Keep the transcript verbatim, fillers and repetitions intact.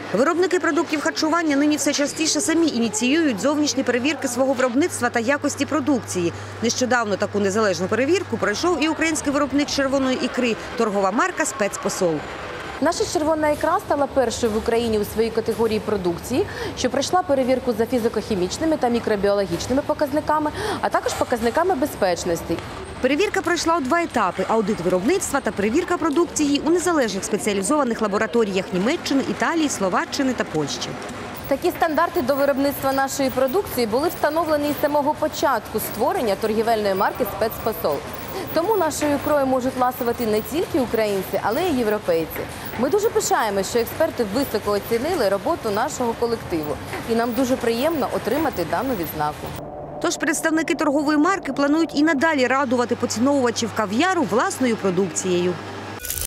Виробники продуктів харчування нині все частіше самі ініціюють зовнішні перевірки свого виробництва та якості продукції. Нещодавно таку незалежну перевірку пройшов і український виробник червоної ікри – торгова марка «Спецпосол». Наша червона ікра стала першою в Україні у своїй категорії продукції, що пройшла перевірку за фізико-хімічними та мікробіологічними показниками, а також показниками безпечності. Перевірка пройшла у два етапи – аудит виробництва та перевірка продукції у незалежних спеціалізованих лабораторіях Німеччини, Італії, Словаччини та Польщі. Такі стандарти до виробництва нашої продукції були встановлені з самого початку створення торгівельної марки «Спецпосол». Тому нашою ікрою можуть ласувати не тільки українці, але й європейці. Ми дуже пишаємося, що експерти високо оцінили роботу нашого колективу. І нам дуже приємно отримати дану відзнаку. Тож представники торгової марки планують і надалі радувати поціновувачів кав'яру власною продукцією.